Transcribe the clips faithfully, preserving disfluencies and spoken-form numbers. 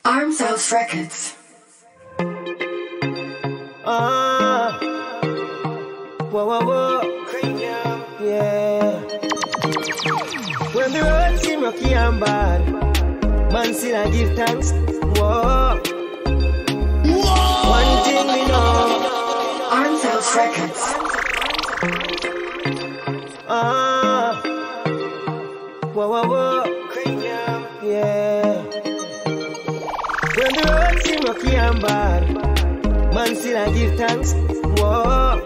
Arms House Records. Ah, whoa, whoa, whoa, yeah. When the road seem rocky and bad, man still I give thanks. Whoa, whoa. One thing we know. Arms House Records. Ah, whoa, whoa, whoa, yeah. When the road seem rocky and bad, man still I give thanks. Whoa.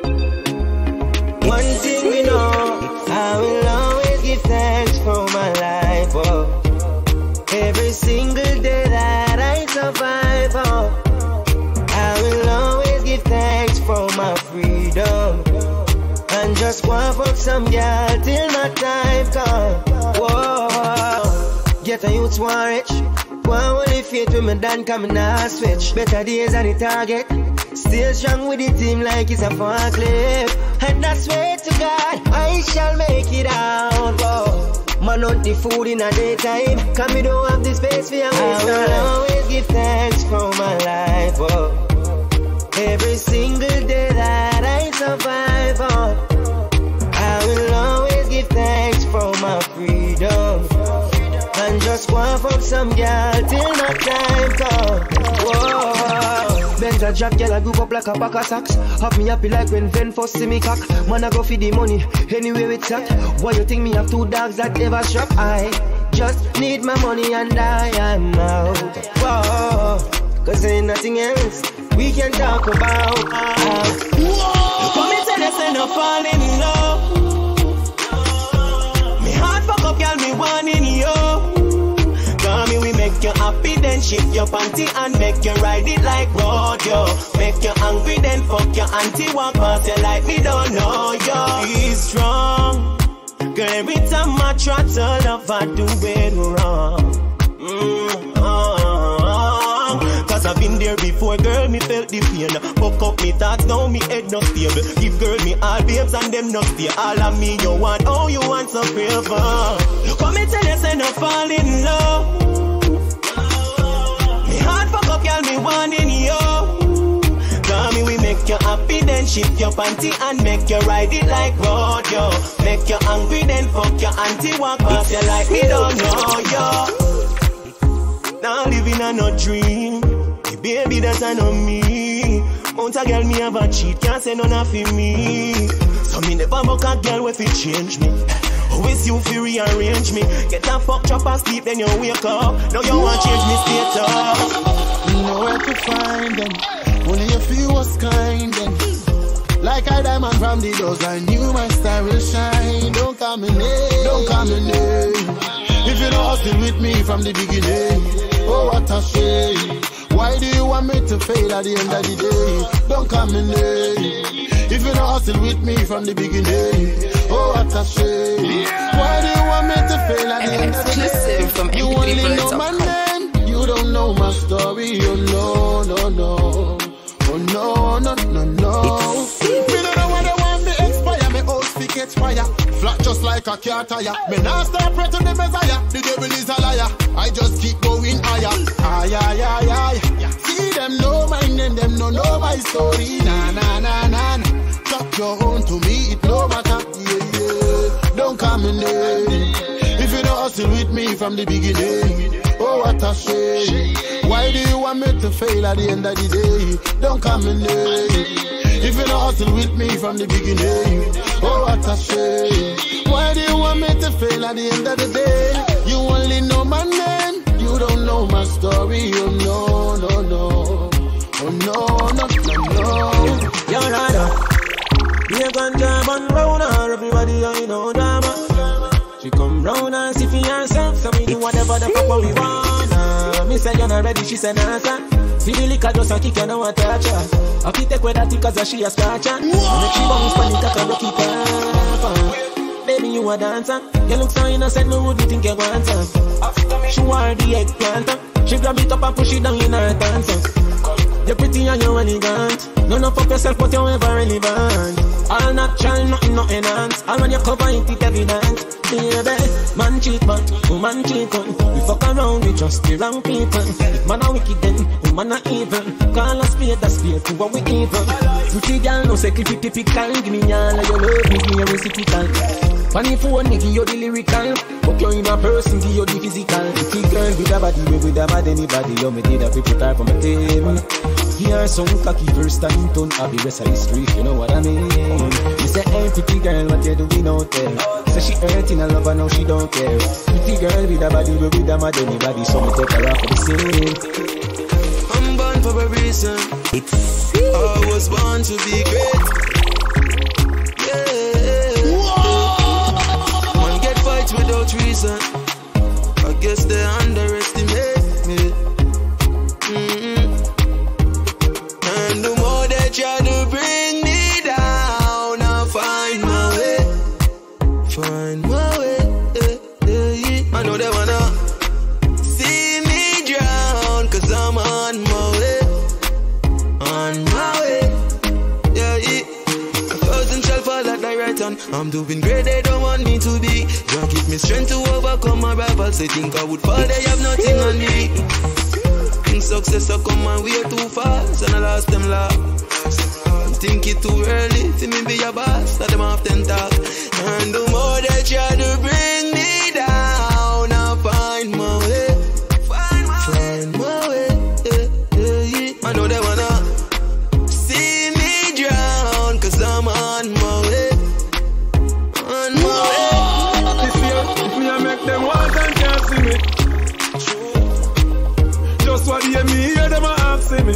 One thing we know, I will always give thanks for my life. Oh. Every single day that I survive. Oh. I will always give thanks for my freedom. And just want for some girl till my time come. Whoa. Get a youth one rich. One only faith with me done coming now switch. Better days on the target. Still strong with the team like it's a forklift. And I swear to God, I shall make it out. Whoa. Man on the food in the daytime. Cause me don't have the space for your waste. I will always give thanks for my life. Whoa. Every single day that I survive. Oh. I will always give thanks for my freedom. And just want from some girl till my time come. Whoa. Benz a drop, girl a group up like a pack of socks. Have me happy like when Ven first see me cock. Man I go feed the money anywhere it's at. Why you think me have two dogs that ever shop? I just need my money and I am out. Whoa. Cause ain't nothing else we can talk about. Whoa. Come and tell us I no fall in love. Me heart fuck up, girl, me want in you. Me we make you happy, then shift your panty and make you ride it like rodeo. Make you angry, then fuck your auntie, walk past you like me don't know you. He's strong, girl. Every time I try to love, I do it wrong. Mm-hmm. Cause I've been there before, girl. Me felt the pain. Fuck up me thoughts, now me head not stable. Give girl me all babes and them not stay. All of me you want, oh you want some favor. Come and tell you, say no fall in love. Hard fuck up, girl, me want in you. Call me, we make you happy, then shift your panty and make you ride it like rodeo. Make you angry, then fuck your auntie, walk past you like me don't know you. Now living on no dream, hey, baby, that's a no me. Mount a girl, me have a cheat, can't say none of me. So me never mock a girl if it change me. Always you feel rearrange me. Get a fuck chop and sleep, then you wake up. Now you want change me status. You know where to find them. Only if you was kind then. Like a diamond from the doors, I knew my star will shine. Don't come in name, don't come in name. If you don't hustle with me from the beginning, oh what a shame. Why do you want me to fail at the end of the day? Don't come in name. If you don't hustle with me from the beginning, oh what a shame. Why do you want me to fail at the end of the day? From you only know my name, you don't know my story. Oh no, no, no. Oh no, no, no, no. Me don't know what they want me expire. Me old speak catch fire. Flat just like a car tire. Me now start pray to the Messiah. The devil is a liar. I just keep going higher. Ay, ay, ay, ay. See them know my name, them no know my story. Na, na, na, na, na. Talk your own to me, it no matter. Yeah, yeah. Don't come in there. If you don't hustle with me from the beginning, oh what a shame. Why do you want me to fail at the end of the day? Don't come in there. If you don't hustle with me from the beginning, oh what a shame. Why do you want me to fail at the end of the day? You only know my name, you don't know my story. Oh no, no, no. Oh no, no, no, no. You're right. Be a gun jam and round her, everybody I know drama. She come round and see for herself, so we do whatever the fuck we want. Uh, me say you're not ready, she say nah sir. See the liquor just a kick, you know what touch her. I keep take with that because she a scratcher. Make she bounce panic like a rocky papa. Baby you a dancer, you look so innocent, me wouldn't think you want her. She wore the eggplant, she grab it up and push it down in her dancer. You're pretty and you're elegant. None of up yourself, but you're ever relevant. All natural, nothing, nothing enhanced. All when you cover it, it's evident. Baby, man cheat, but woman cheating. We fuck around, we trust the wrong people. If man a wicked then, woman a evil. Call us spade a spade to what we evil. Pretty girl no say clippy typical. Give me all of your love, give me a reciprocal. Funny phone, me give you the lyrical. Put you in a person, give you the physical. Pretty girl with a body, we with a bad anybody. You me did a prepare for my team. Here some cocky first time turn a the rest of history, you know what I mean. You say, hey pretty girl, what you doing out there? Say she hurting a lover, now she don't care. Pretty girl with a body, we with a mad anybody. So me take her off for the scene. I'm born for a reason. It's I was born to be great. Yeah. Man get fights without reason. I guess they underestimate me. Mm-hmm. And the more they try to bring me down, I find my way. Find my way. Yeah, yeah, yeah. I know they wanna see me drown, cause I'm on my way. On my way. Yeah, yeah. A thousand shall fall at the right hand. I'm doing great, they don't want me to be. Don't give me strength to overcome my rivals. They think I would fall, they have nothing on me. Success I come my way too fast, and I lost them love. I think it too early for me be a boss, that them often talk. And the more they try to bring me down, I find my way. Find my, find my way. Yeah, yeah, yeah. I know they wanna see me drown, cause I'm on my way. On my way. This year, if me I make them walk and can't see me. Just what you me hear them a ask me.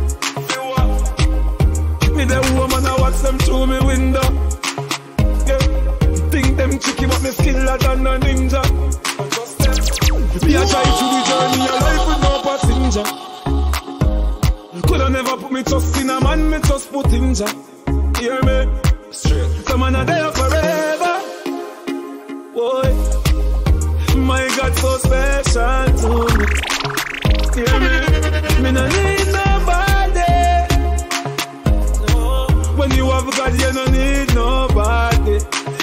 Me the woman I watch them through me window. Yeah. Think them tricky but me skiller than a ninja. Me a try to the journey of life with no passenger. Coulda never put me trust in a man, me just put in ja. Hear me? Straight. Some man are there forever. Boy, my God so special to me. Hear me? Me no need nobody. No. When you have God, you no need nobody.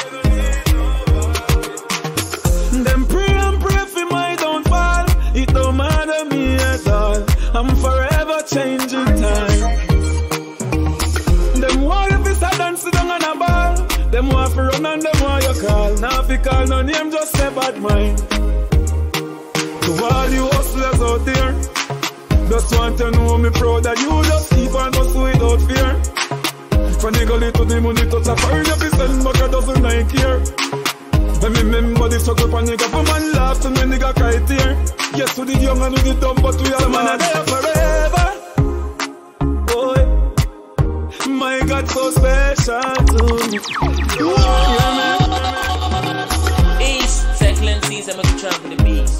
Them pray and pray for my downfall. It don't matter me at all. I'm forever changing time. Them want if it's a dance down on a ball. Them want to run and them want you call. Now if you call no name, just say bad mind. To all you hustlers out there, just want to know me proud that you just keep on us without fear. From the gully to the money touch a fire, if you send back a dozen like here. Let me remember the struggle and the government laugh to me nigga cry tear. Yes, we the young and we the dumb, but we all man are there forever. Boy, my God so special to me. Yeah, man. East, Excellencies, I'm gonna trample the beast.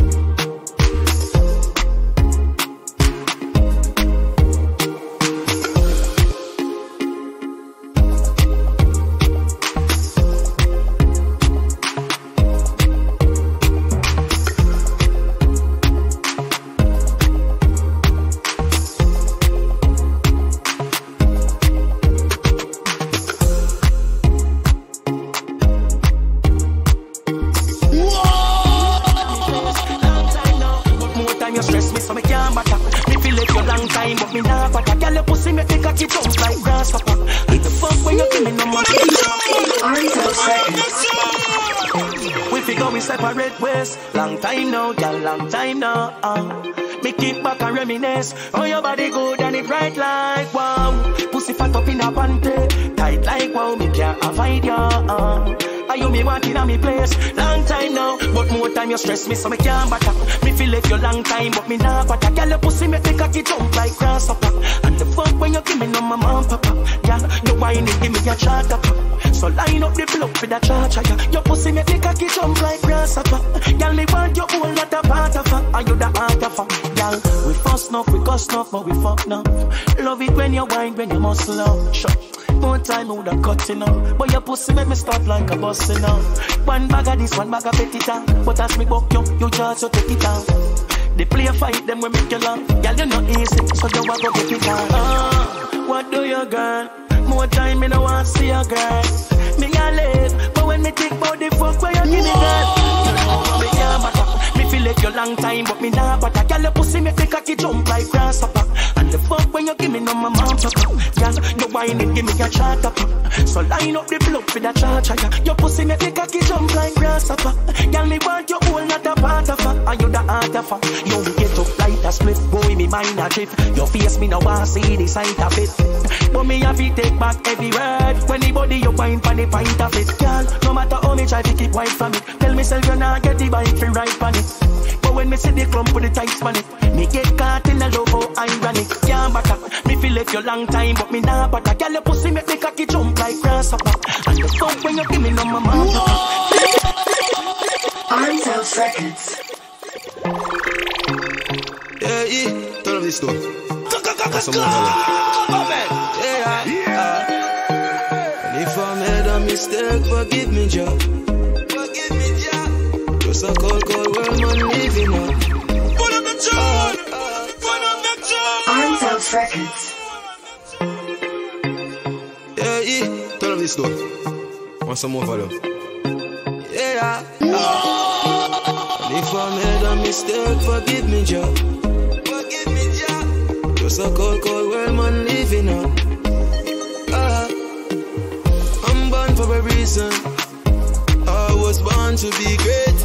Separate ways, long time now, girl, long time now. Uh. Me kick back and reminisce. Oh, your body good and it right like wow. Pussy fat up in a panty, tight like wow. Me can't avoid ya. Uh. Are you me wanting on me place? Long time now, but more time you stress me, so me can't back up. Me feel like you long time, but me nah back up. Girl, your pussy make me cocky jump like grasshopper. And the fuck when you give me no mama and papa. Girl, you whining, give me your charter pop. So line up the block with a charger. Your pussy make me cocky jump like grasshopper. Girl, me want you all not a part of her. Are you the heart of her? Girl, we fuss enough, we cuss enough, but we fuck enough. Love it when you whine, when you muscle out. Sure. More time would have cut enough. But your pussy make me start like a bus enough. One bag of this, one bag of petty talk. But as me buck you, you just so take it off. They play a fight, them we make you laugh. Girl, you're not easy, so you want to get it off. Ah, what do you, girl? More time, me no want to see a girl. Me a live, but when when me think about the fuck where you give me, girl. You know me can't back up. Me feel like you long time, but me nah back up. Girl, you pussy me make cocky jump like grasshopper. And the fuck when you give me no my mouth up. Girl, you whine it, give me a chat up. So line up the blood for the charger. Your pussy make me cocky jump like grasshopper. Girl, me want your whole not a part of her. And you the heart of her. You get up like a split, boy, me mind a trip. Your face me no want see the sight of it. But me have to take back every word. When the body you wine for the pint of it. Girl, no matter how me try to keep white from it. Tell myself you not get the bike free right on it. But when me see the clump with the tights on it, me get caught in a love how ironic. Can't back up. Me feel like you long time, but me nah back up. Girl, your pussy make me cocky jump like grasshopper. And the fuck when you give me no my mouth. Arms Out Records. Yeah, yeah, turn off this door. That's some more. Yeah, yeah. And if I made a mistake, forgive me, Jah. Forgive me, Jah. Just a cold, cold world, man, living up. Put up the tune. Put up the tune. Arms Out Records. Yeah, yeah, turn off this door. Want some more for them? Yeah, yeah. And if I made a mistake, forgive me, Jah. Forgive me, Jah. Just a cold, cold world, man, living up. Ah, I'm born for a reason. I was born to be great.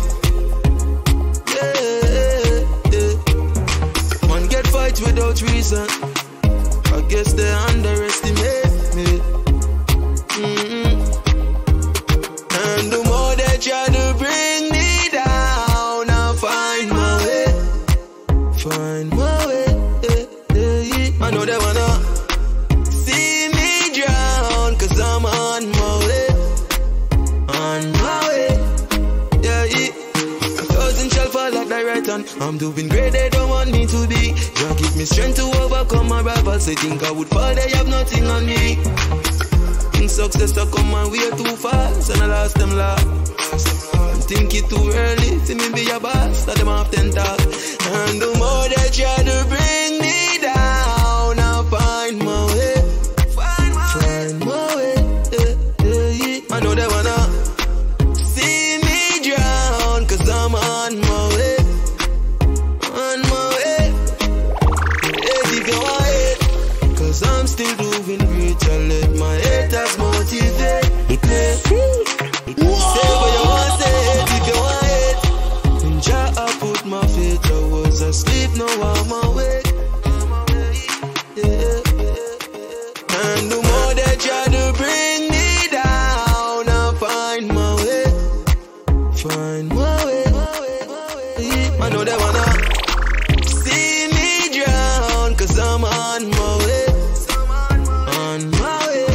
Yeah, yeah. Man get fight without reason. I guess they underestimate me. Mm-hmm. And the more they try to bring me down, I'll find my way. Find my way. Yeah, yeah, yeah. I know they wanna see me drown, cause I'm on my way. On my way. Yeah, yeah. A thousand shall fall like the right hand. I'm doing great, they don't want me to be. Just give me strength to overcome my rivals. They think I would fall, they have nothing on me. Success to come my way too fast, and I lost them laugh. I'm thinking too early, see me be a boss, that them often talk. And the more they try to bring me down, I'll find my way. Find my, find my way. Yeah, yeah, yeah. I know they wanna see me drown, cause I'm on my way. On my way. Yeah, if you want it, cause I'm still doing great. I let my haters motivate. It's sick. Say what you want, say it if you want it. When Jah I put my faith, I was asleep, now I'm awake. Yeah. And the more they try to bring me down, I'll find my way. Find my way. I know they wanna see me drown, cause I'm on my way. On my way.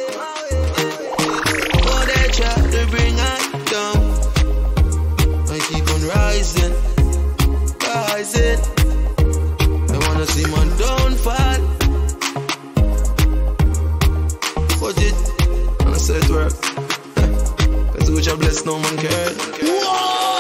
Oh, they try to bring us down. I keep on rising, rising. They wanna see my downfall. But it, and I said it work. Cause which I bless no man care.